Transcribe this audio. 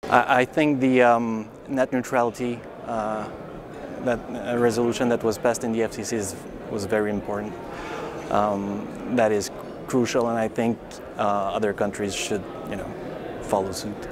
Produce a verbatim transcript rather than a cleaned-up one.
I, I think the um, net neutrality uh, that uh, resolution that was passed in the F C C is, was very important. Um, that is crucial, and I think uh, other countries should, you know, follow suit.